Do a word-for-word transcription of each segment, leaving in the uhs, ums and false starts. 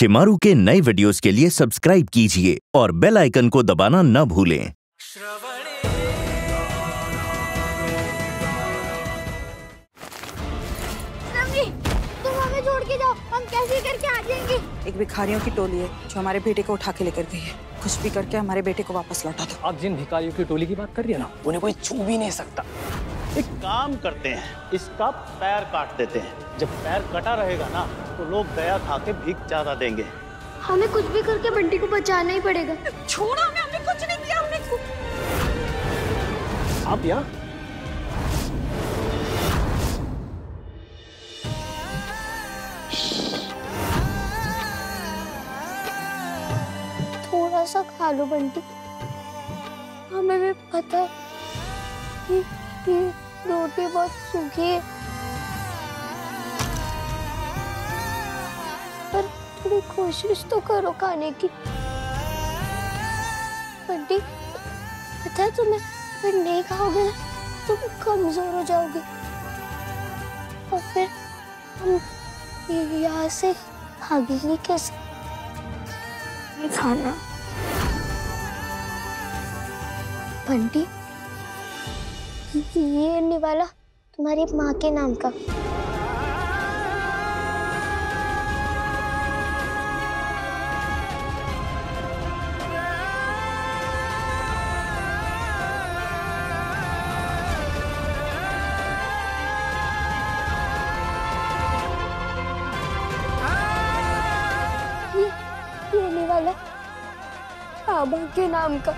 शिमारू के नए वीडियोस के लिए सब्सक्राइब कीजिए और बेल आइकन को दबाना न भूलें। तुम हमें छोड़ के जाओ, हम कैसे करके आ जाएंगे। एक भिखारियों की टोली है जो हमारे बेटे को उठा के लेकर गई है। कुछ भी करके हमारे बेटे को वापस लौटा दो। आप जिन भिखारियों की टोली की बात कर रही है ना, उन्हें कोई छू भी नहीं सकता। एक काम करते हैं, इसका पैर काट देते हैं। जब पैर कटा रहेगा ना तो लोग दया खा के भीख ज्यादा देंगे। हमें कुछ भी करके बंटी को बचाना ही पड़ेगा। छोड़ो हमें, हमने कुछ नहीं किया। हमने आप यहाँ थोड़ा सा खा लो बंटी, हमें भी पता है कि, कि रोटी बहुत सूखी है, पर थोड़ी कोशिश तो करो खाने की। बंटी, पता है तुम्हें, अगर नहीं खाओगे ना तुम कमजोर हो जाओगे और फिर हम यहाँ से भागेंगे कैसे? ये खाना बंटी, ये निवाला तुम्हारी माँ के नाम का। ये ये निवाला बाबा के नाम का।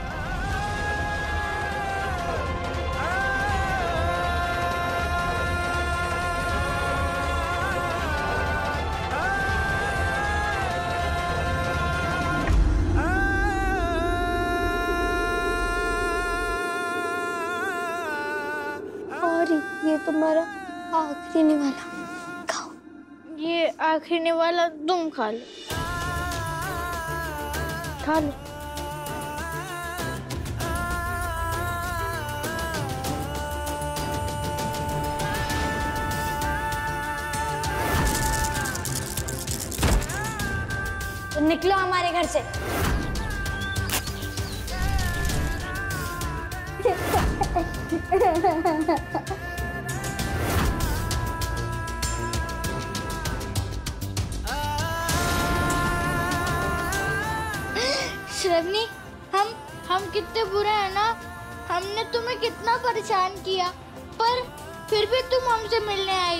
ये तुम्हारा आखिरी निवाला, खाओ। ये आखिरी निवाला तुम खा लो, खा लो। तो निकलो हमारे घर से। श्रवणी, हम हम कितने बुरे हैं ना। हमने तुम्हें कितना परेशान किया, पर फिर भी तुम हमसे मिलने आई।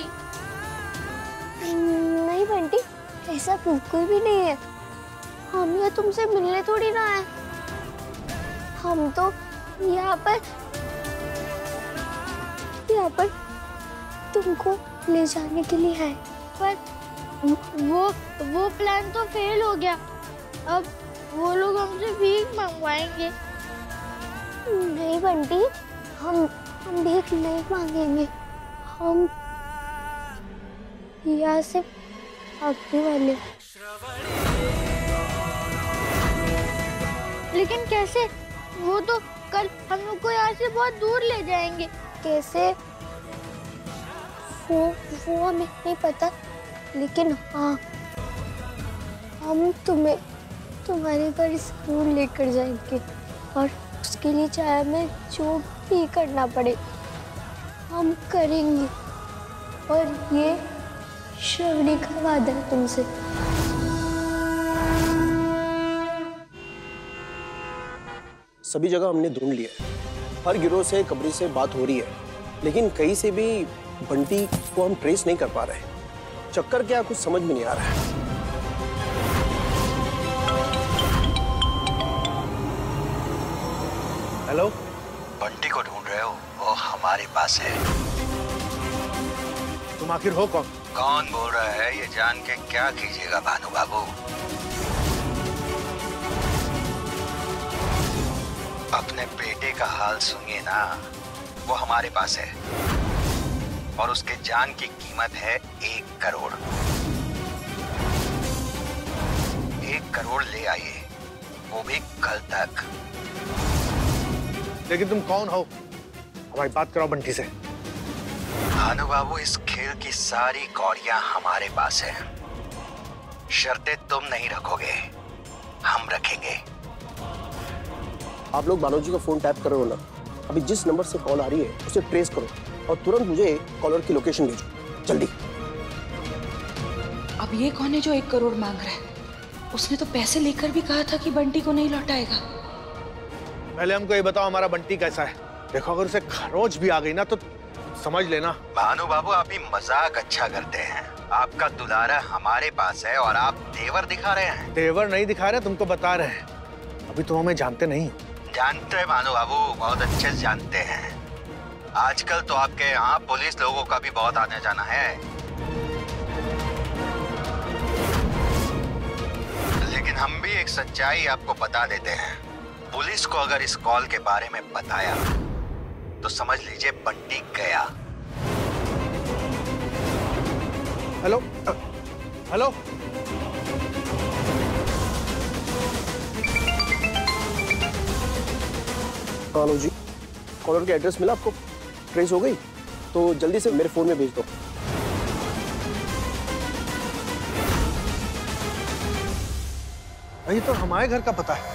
नहीं बंटी, ऐसा बिल्कुल भी नहीं है। हम ये तुमसे मिलने थोड़ी ना आए, हम तो यहाँ पर यहाँ पर तुमको ले जाने के लिए है। पर वो वो प्लान तो फेल हो गया। अब वो लोग हमसे भीख मंगवाएंगे। नहीं बंटी, हम हम भीख नहीं मांगेंगे। हम यहाँ से भागने वाले। लेकिन कैसे? वो तो कल हम लोग को यहाँ से बहुत दूर ले जाएंगे। कैसे? वो वो हमें नहीं पता, लेकिन हाँ, हम तुम्हें तुम्हारे घर जरूर लेकर जाएंगे और उसके लिए चाहे हमें जो भी करना पड़े हम करेंगे। और ये श्रवणी का वादा है तुमसे। सभी जगह हमने ढूंढ लिया है, हर गिरोह से कब्री से बात हो रही है, लेकिन कहीं से भी बंटी को हम ट्रेस नहीं कर पा रहे हैं। चक्कर क्या, कुछ समझ में नहीं आ रहा है। हेलो, बंटी को ढूंढ रहे हो? वो हमारे पास है। तुम आखिर हो कौन? कौन बोल रहा है ये जान के क्या कीजिएगा भानु बाबू। अपने बेटे का हाल सुनिए ना, वो हमारे पास है और उसके जान की कीमत है एक करोड़। एक करोड़ ले आइए, वो भी कल तक। लेकिन तुम कौन हो? हमारी बात कराओ बंटी से। भानु बाबू, इस खेल की सारी कौड़ियां हमारे पास है शर्तें तुम नहीं रखोगे, हम रखेंगे। आप लोग बानो जी का फोन टैप कर रहे हो ना, अभी जिस नंबर से कॉल आ रही है उसे ट्रेस करो और तुरंत मुझे कॉलर की लोकेशन भेजो, जल्दी। अब ये कौन है जो एक करोड़ मांग रहा है? उसने तो पैसे लेकर भी कहा था कि बंटी को नहीं लौटाएगा। पहले हमको ये बताओ हमारा बंटी कैसा है? देखो अगर उसे खरोच भी आ गई ना तो समझ लेना। भानु बाबू, आप ही मजाक अच्छा करते हैं। आपका दुलारा हमारे पास है और आप तेवर दिखा रहे हैं। तेवर नहीं दिखा रहे, तुमको बता रहे हैं। अभी तुम हमें जानते नहीं हो। जानते हैं भानु बाबू, बहुत अच्छे से जानते हैं। आजकल तो आपके यहाँ पुलिस लोगों का भी बहुत आने जाना है। लेकिन हम भी एक सच्चाई आपको बता देते हैं। पुलिस को अगर इस कॉल के बारे में बताया तो समझ लीजिए बंटी गया। हेलो हेलो, हेलो जी, कॉलर का एड्रेस मिला आपको? ट्रेस हो गई? तो जल्दी से मेरे फोन में भेज दो। ये तो हमारे घर का पता है।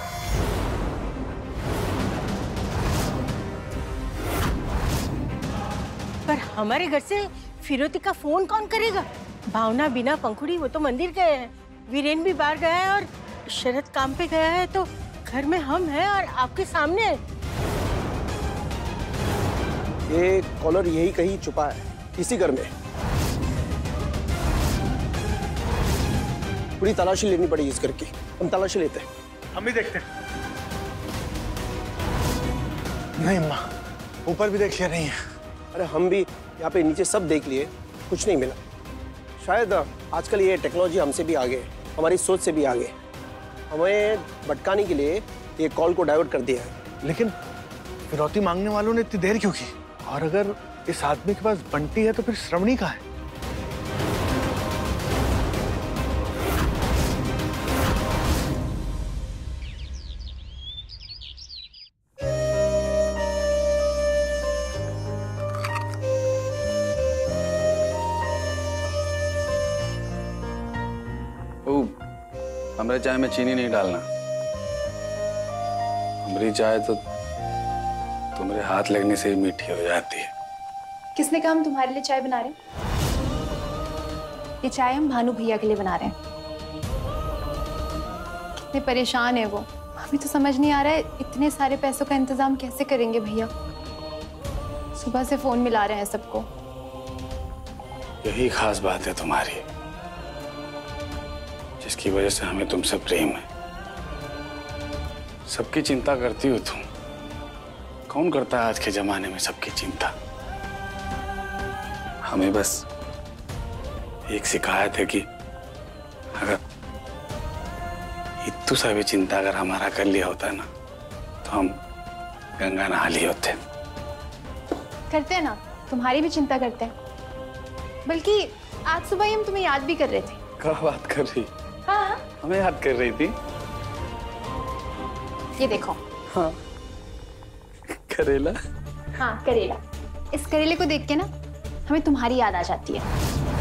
पर हमारे घर से फिरोती का फोन कौन करेगा? भावना बिना पंखुड़ी वो तो मंदिर गए हैं, वीरेन भी बाहर गया है और शरद काम पे गया है, तो घर में हम हैं और आपके सामने। ये कॉलर यही कहीं छुपा है, इसी घर में। पूरी तलाशी लेनी पड़ेगी इस घर की। हम तलाशी लेते हैं। हम भी देखते हैं। नहीं अम्मा, ऊपर भी देख लिया, नहीं है। अरे हम भी यहाँ पे नीचे सब देख लिए, कुछ नहीं मिला। शायद आजकल ये टेक्नोलॉजी हमसे भी आगे है, हमारी सोच से भी आगे। हमें भटकाने के लिए ये कॉल को डाइवर्ट कर दिया है। लेकिन फिरौती मांगने वालों ने इतनी देर क्यों की? और अगर इस आदमी के पास बंटी है तो फिर श्रवणी कहाँ है? हमारे चाय में चीनी नहीं डालना। हमारी चाय तो तुम्हारे हाथ लगने से ही मीठी हो जाती है। किसने कहा हम तुम्हारे लिए चाय बना रहे हैं? ये चाय हम भानु भैया के लिए बना रहे हैं। कितने परेशान है वो, हमें तो समझ नहीं आ रहा है इतने सारे पैसों का इंतजाम कैसे करेंगे भैया। सुबह से फोन मिला रहे हैं सबको। यही खास बात है तुम्हारी, जिसकी वजह से हमें तुमसे प्रेम है। सबकी चिंता करती हो तुम। कौन करता है आज के जमाने में सबकी चिंता? हमें बस एक शिकायत है कि अगर इतू सा भी चिंता अगर हमारा कर लिया होता ना तो हम गंगा नहा लिए होते। करते हैं ना, तुम्हारी भी चिंता करते हैं। बल्कि आज सुबह ही हम तुम्हें याद भी कर रहे थे। क्या बात कर रही? हाँ, हमें याद कर रही थी। ये देखो। हाँ, करेला। हाँ, करेला। इस करेले को देख के ना हमें तुम्हारी याद आ जाती है।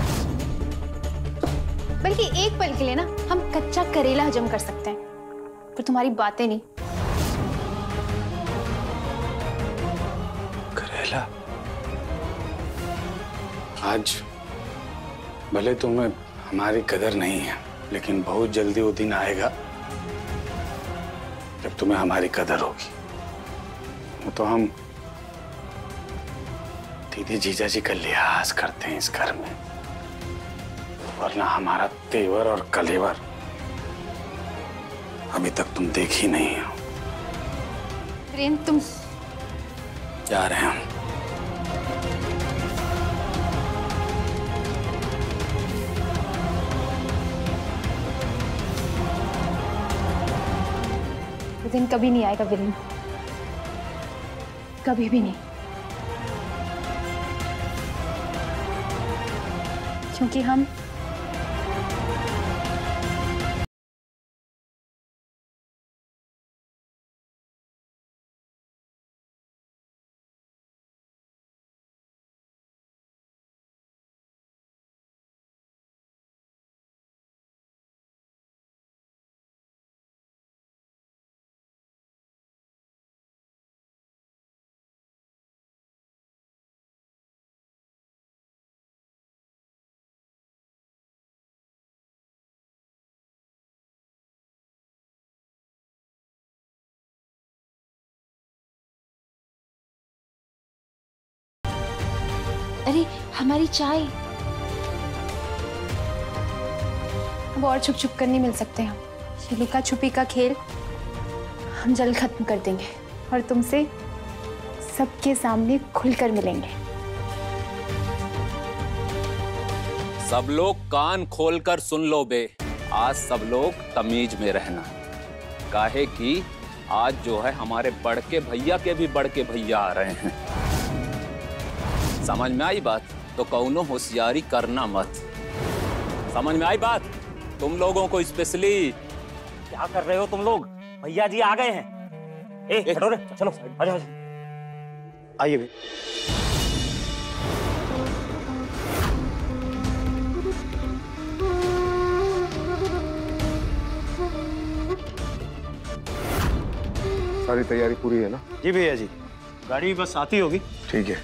बल्कि एक पल के लिए ना हम कच्चा करेला हजम कर सकते हैं, पर तुम्हारी बातें नहीं। करेला, आज भले तुम्हें हमारी कदर नहीं है, लेकिन बहुत जल्दी वो दिन आएगा जब तुम्हें हमारी कदर होगी। वो तो हम दीदी जीजा जी का लिहाज करते हैं इस घर में, वरना हमारा तेवर और कलेवर अभी तक तुम देख ही नहीं हो। प्रेम, तुम जा रहे हैं हम। वो दिन कभी नहीं आएगा विलन, कभी भी नहीं। क्योंकि हम अरे हमारी चाय। अब और छुप छुप कर नहीं मिल सकते हम। ये लुका छुपी का खेल हम जल्द खत्म कर देंगे और तुमसे सबके सामने खुलकर मिलेंगे। सब लोग कान खोलकर सुन लो बे। आज सब लोग तमीज में रहना, काहे कि आज जो है हमारे बड़के भैया के भी बड़के भैया आ रहे हैं। समझ में आई बात? तो कौनो होशियारी करना मत। समझ में आई बात? तुम लोगों को स्पेशली। क्या कर रहे हो तुम लोग? भैया जी आ गए हैं। ए, ए, रे, चलो आ जाओ। आइए भी। सारी तैयारी पूरी है ना? जी भैया जी, गाड़ी बस आती होगी। ठीक है,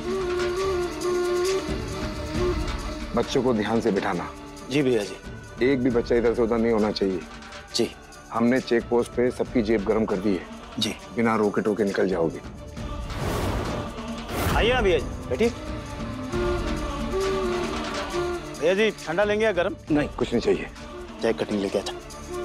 बच्चों को ध्यान से बिठाना। जी भैया जी। एक भी बच्चा इधर से उधर नहीं होना चाहिए। जी। हमने चेक पोस्ट पे सबकी जेब गर्म कर दी है। जी। बिना रोके टोके निकल जाओगे। आइए ना भैया जी, बैठिए। भैया जी ठंडा लेंगे या गर्म? नहीं, कुछ नहीं चाहिए। चाय कटिंग लेके आता।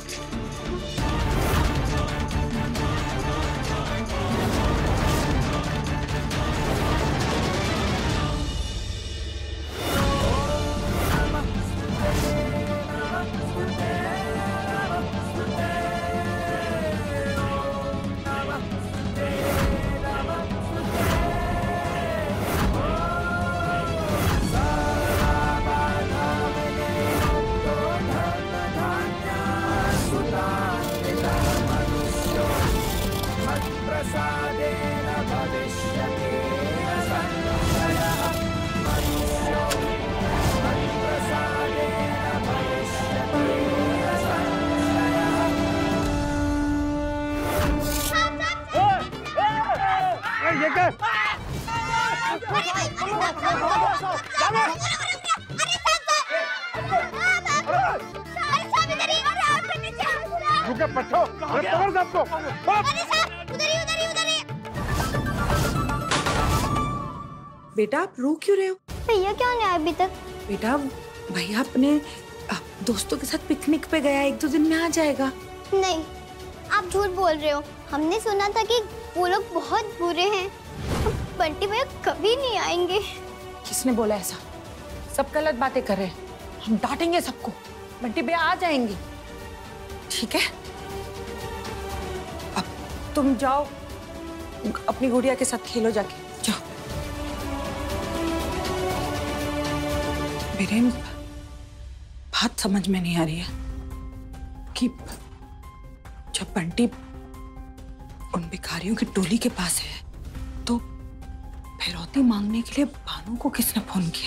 बेटा आप रो क्यों रहे हो? भैया क्यों नहीं आए अभी तक? बेटा भैया अपने दोस्तों के साथ पिकनिक पे गया, एक दो दिन में आ जाएगा। नहीं, आप झूठ बोल रहे हो। हमने सुना था कि वो लोग बहुत बुरे हैं। बंटी भैया कभी नहीं आएंगे। किसने बोला ऐसा? सब गलत बातें कर रहे हैं। हम डांटेंगे सबको। बंटी भैया आ जाएंगे, ठीक है? अब तुम जाओ अपनी गुड़िया के साथ खेलो, जाके जाओ। वीरेन, बात समझ में नहीं आ रही है कि जब बंटी उन भिखारियों की टोली के पास है तो फिरौती मांगने के लिए भानु को किसने फोन किया?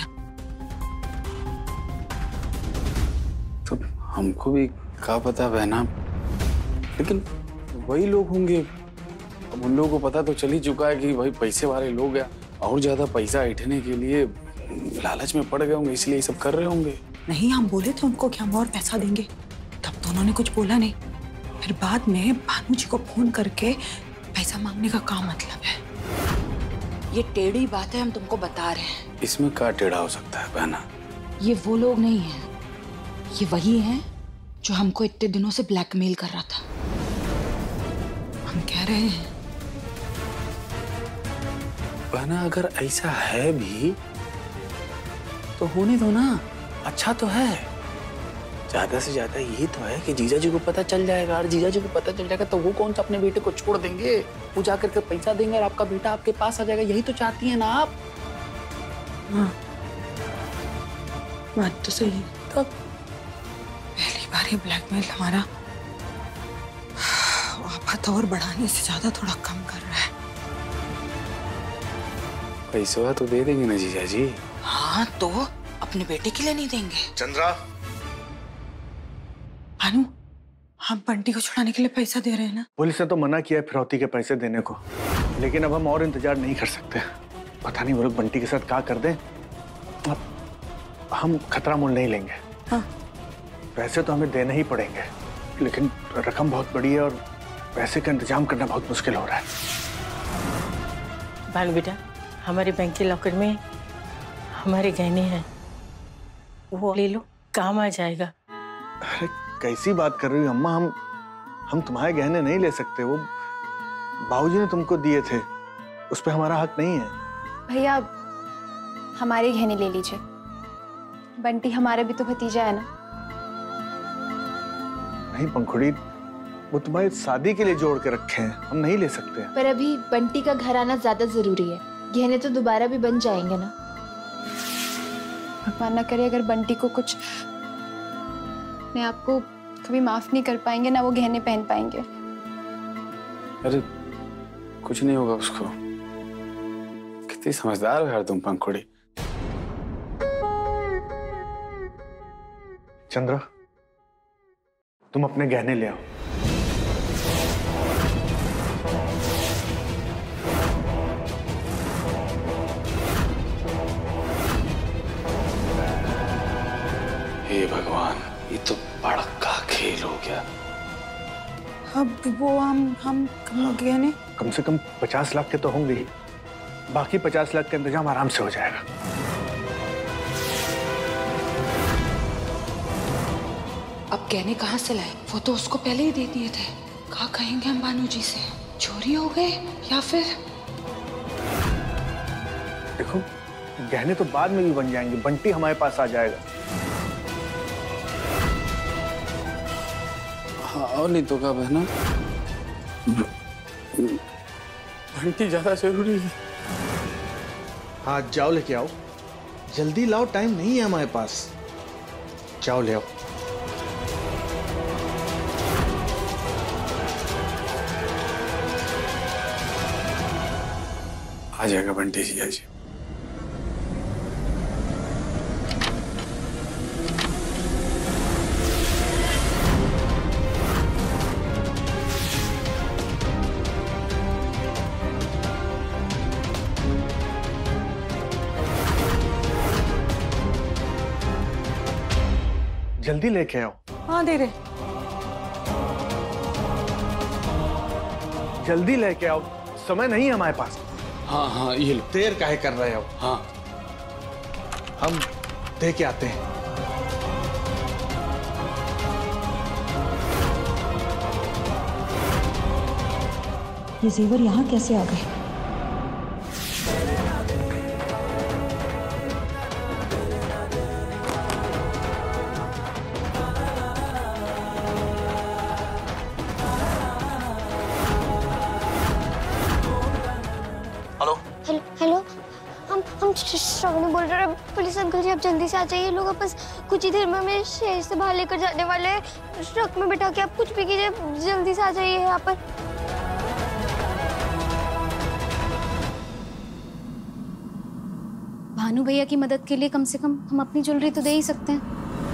तो हमको भी क्या पता बहना, लेकिन वही लोग होंगे। अब उन लोगों को पता तो चल ही चुका है कि भाई पैसे वाले लोग हैं, और ज्यादा पैसा ऐंठने के लिए लालच में पड़ गए होंगे, इसलिए ये सब कर रहे होंगे। नहीं, हम बोले थे उनको कि हम और पैसा देंगे, तब तो उन्होंने कुछ बोला नहीं। फिर बाद में भानु जी को फोन करके पैसा मांगने का क्या मतलब है? ये टेढ़ी बात है, हम तुमको बता रहे हैं। इसमें क्या टेढ़ा हो सकता है बहना? ये वो लोग नहीं हैं, ये वही हैं जो हमको इतने दिनों से ब्लैकमेल कर रहा था। हम कह रहे हैं बहना, अगर ऐसा है भी तो होने दो ना, अच्छा तो है। ज्यादा से ज्यादा ये तो है कि जीजा जी को पता चल जाएगा, और जीजा जी को पता चल जाएगा तो वो कौन सा अपने बेटे को छोड़ देंगे? वो जाकर के पैसा देंगे और आपका बेटा आपके पास आ जाएगा। यही तो चाहती है ना आप? हाँ, बात तो सही है। तो पहली बार ये ब्लैकमेल हमारा आफत और बढ़ाने से ज्यादा थोड़ा कम कर रहा है। पैसा तो दे देंगे ना जीजा जी? हाँ, तो अपने बेटे के लिए नहीं देंगे? चंद्रा, भानु, हम बंटी को छुड़ाने के लिए पैसा दे रहे हैं ना? पुलिस ने तो मना किया है फिरौती के पैसे देने को, लेकिन अब हम और इंतजार नहीं कर सकते। पता नहीं वो लोग बंटी के साथ क्या कर दें। अब हम खतरा मोल नहीं लेंगे। हाँ। पैसे तो हमें देने ही पड़ेंगे, लेकिन रकम बहुत बड़ी है और पैसे का इंतजाम करना बहुत मुश्किल हो रहा है। भानु बेटा, हमारे बैंक के लॉकर में हमारे गहने हैं, वो ले लो, काम आ जाएगा। अरे कैसी बात कर रही हो अम्मा, हम हम तुम्हारे गहने नहीं ले सकते, वो बाबूजी ने तुमको दिए थे, उस पर हमारा हक नहीं है। भैया हमारे गहने ले लीजिए, बंटी हमारा भी तो भतीजा है ना। नहीं पंखुड़ी, वो तुम्हारी शादी के लिए जोड़ के रखे हैं, हम नहीं ले सकते। पर अभी बंटी का घर आना ज्यादा जरूरी है, गहने तो दोबारा भी बन जाएंगे ना। भगवान ना करे अगर बंटी को कुछ, अपने आप को कभी माफ नहीं कर पाएंगे ना वो गहने पहन पाएंगे। अरे कुछ नहीं होगा उसको। कितनी समझदार हो यार तुम पंखुड़ी। चंद्रा, तुम अपने गहने ले आओ। हे भगवान, ये तो बड़का खेल हो गया। अब वो हम हम गहने कम से कम पचास लाख के तो होंगे ही, बाकी पचास लाख का इंतजाम आराम से हो जाएगा। अब गहने कहाँ से लाए? वो तो उसको पहले ही दे दिए थे। कहाँ कहेंगे हम बानू जी से? चोरी हो गए या फिर? देखो गहने तो बाद में भी बन जाएंगे, बंटी हमारे पास आ जाएगा। हाँ, और नहीं तो क्या बहना, बंटी ज्यादा जरूरी है। हाँ जाओ लेके आओ, जल्दी लाओ, टाइम नहीं है हमारे पास, जाओ ले आओ। आ जाएगा बंटी जी आज। जल्दी लेके आओ। हाँ दे रहे। जल्दी लेके आओ, समय नहीं है हमारे पास। हाँ हाँ ये लो। देर काहे कर रहे हो? हाँ हम दे के आते हैं। ये जेवर यहाँ कैसे आ गए? हेलो हेलो, हम हम श्रावणी बोल रहे हैं। पुलिस अंकल जी आप जल्दी से आ जाइए, लोग बस कुछ ही देर में हमें शहर से बाहर लेकर जाने वाले हैं। ट्रक में बिठा के आप कुछ भी कीजिए, जल्दी से आ जाइए यहाँ पर। भानु भैया की मदद के लिए कम से कम हम अपनी ज्वेलरी तो दे ही सकते हैं।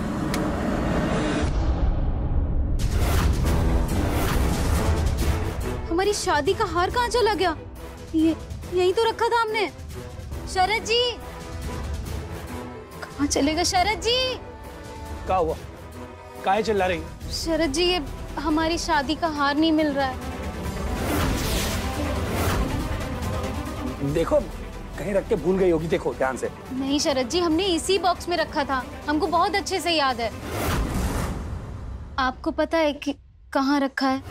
हमारी शादी का हार कहाँ चला गया? ये यही तो रखा था हमने। शरद जी कहाँ चलेगा? शरद जी क्या हुआ? काहे चिल्ला रही? शरद जी ये हमारी शादी का हार नहीं मिल रहा है। देखो कहीं रख के भूल गई होगी, देखो ध्यान से। नहीं शरद जी, हमने इसी बॉक्स में रखा था, हमको बहुत अच्छे से याद है। आपको पता है कि कहाँ रखा है?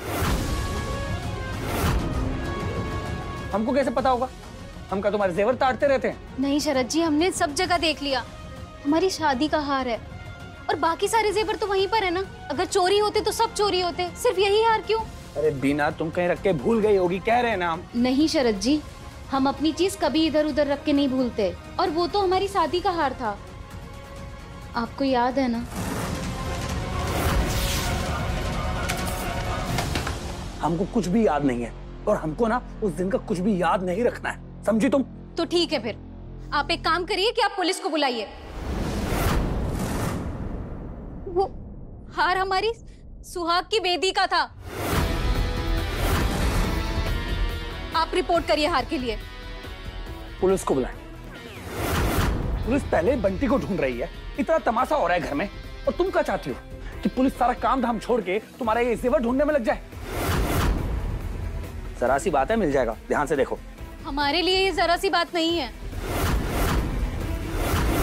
हमको कैसे पता होगा? हम क्या तुम्हारे जेवर ताड़ते रहते हैं? नहीं शरद जी, हमने सब जगह देख लिया। हमारी शादी का हार है और बाकी सारे जेवर तो वहीं पर है ना। अगर चोरी होते तो सब चोरी होते, सिर्फ यही हार क्यों? अरे बीना, तुम कहीं रख के भूल गई होगी, कह रहे हैं ना हम। नहीं शरद जी, हम अपनी चीज कभी इधर उधर रख के नहीं भूलते, और वो तो हमारी शादी का हार था, आपको याद है ना? हमको कुछ भी याद नहीं है, और हमको ना उस दिन का कुछ भी याद नहीं रखना है, समझी तुम? तो ठीक है, फिर आप एक काम करिए कि आप पुलिस को बुलाइए। वो हार हमारी सुहाग की बेदी का था। आप रिपोर्ट करिए हार के लिए। पुलिस को बुलाएं। पुलिस पहले बंटी को ढूंढ रही है, इतना तमाशा हो रहा है घर में, और तुम क्या चाहती हो कि पुलिस सारा काम धाम छोड़ के तुम्हारा ये जेवर ढूंढने में लग जाए? जरा सी बात है, मिल जाएगा, ध्यान से देखो। हमारे लिए ये जरा सी बात नहीं है।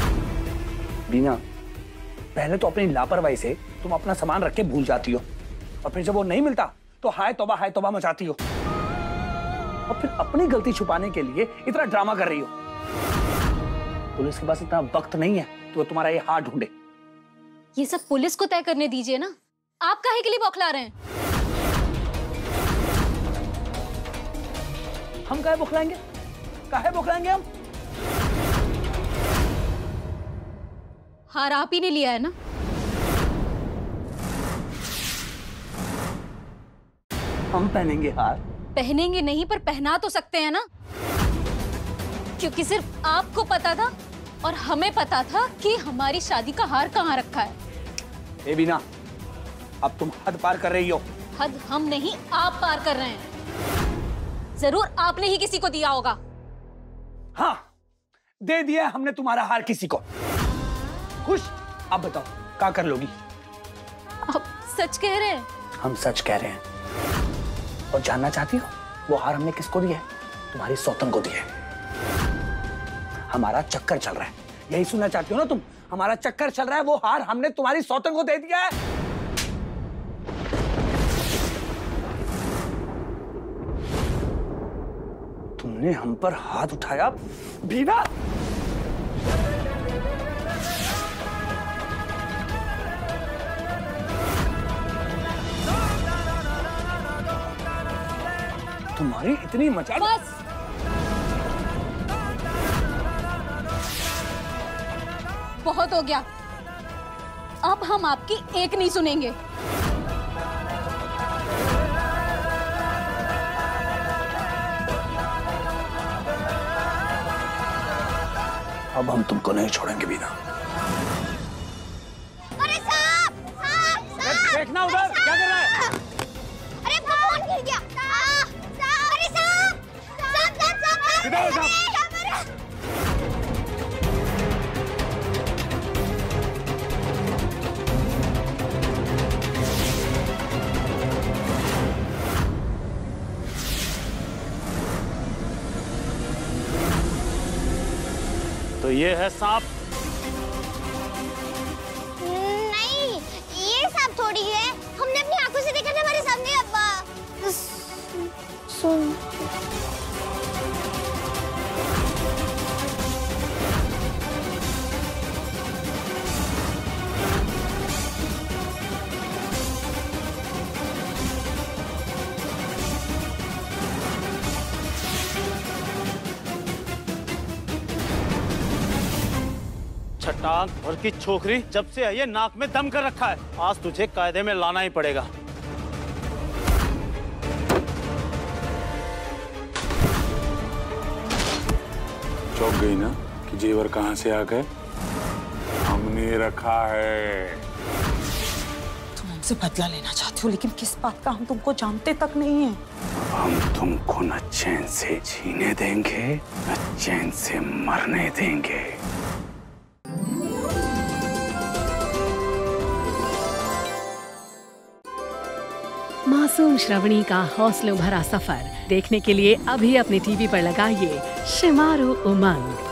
बीना, पहले तो अपनी लापरवाही से तुम अपना सामान रख के भूल जाती हो, और फिर जब वो नहीं मिलता तो हाय तौबा हाय तौबा मचाती हो, और फिर अपनी गलती छुपाने के लिए इतना ड्रामा कर रही हो। पुलिस के पास इतना वक्त नहीं है कि वो तुम्हारा ये हाथ ढूंढे। ये सब पुलिस को तय करने दीजिए ना, आप काहे के लिए बौखला रहे हैं? हम काहे बौखलाएंगे? काहे बौखलाएंगे हम? हार आप ही ने लिया है ना? हम पहनेंगे हार? पहनेंगे नहीं, पर पहना तो सकते हैं ना, क्योंकि सिर्फ आपको पता था और हमें पता था कि हमारी शादी का हार कहाँ रखा है। ए बीना, अब तुम हद पार कर रही हो। हद हम नहीं, आप पार कर रहे हैं। जरूर आपने ही किसी को दिया होगा। हाँ, दे दिया हमने तुम्हारा हार किसी को। खुश? अब बताओ क्या कर लोगी? आप सच कह रहे हैं? हम सच कह रहे हैं। और जानना चाहती हो वो हार हमने किसको दिया है? तुम्हारी सौतन को दिया है। हमारा चक्कर चल रहा है, यही सुनना चाहती हो ना तुम? हमारा चक्कर चल रहा है, वो हार हमने तुम्हारी सौतन को दे दिया है। तुमने हम पर हाथ उठाया बीना। तुम्हारी इतनी मचा। बस बहुत हो गया, अब हम आपकी एक नहीं सुनेंगे। अब हम तुमको नहीं छोड़ेंगे बीना। अरे साहब, साहब, साहब, देखना उधर, क्या कर रहा है? अरे फोन गिर गया। साहब, साहब, अरे साहब, साहब, साहब, साहब, किधर है साहब? तो ये है सांप? नहीं, ये सांप थोड़ी है, हमने अपनी आंखों से देखा था हमारे सामने। अब्बा सुन, छटाक भर की छोकरी जब से आई है नाक में दम कर रखा है। आज तुझे कायदे में लाना ही पड़ेगा। चौंक गई ना कि जेवर कहां से आ गए? हमने रखा है। तुम हमसे बदला लेना चाहते हो, लेकिन किस बात का हम तुमको जानते तक नहीं है। हम तुमको न चैन से जीने देंगे, न चैन से मरने देंगे। मासूम श्रवणी का हौसलों भरा सफर देखने के लिए अभी अपने टीवी पर लगाइए शिमारू उमंग।